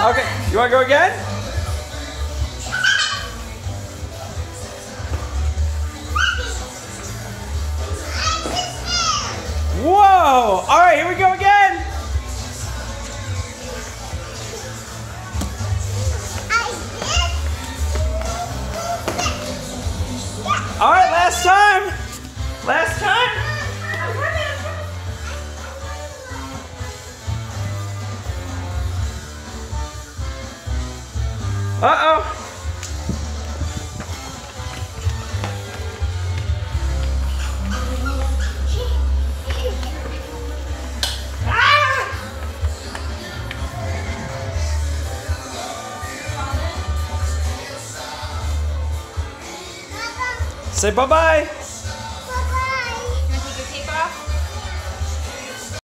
Okay, you want to go again? Whoa! All right, here we go again. All right, last time. Last time. Uh-oh. Say bye-bye.